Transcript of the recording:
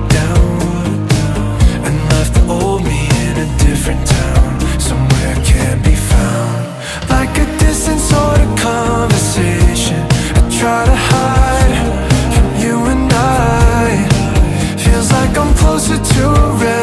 watered down, and left the old me in a different town, somewhere can't be found. Like a distant sort of conversation I try to hide from you and I. Feels like I'm closer to a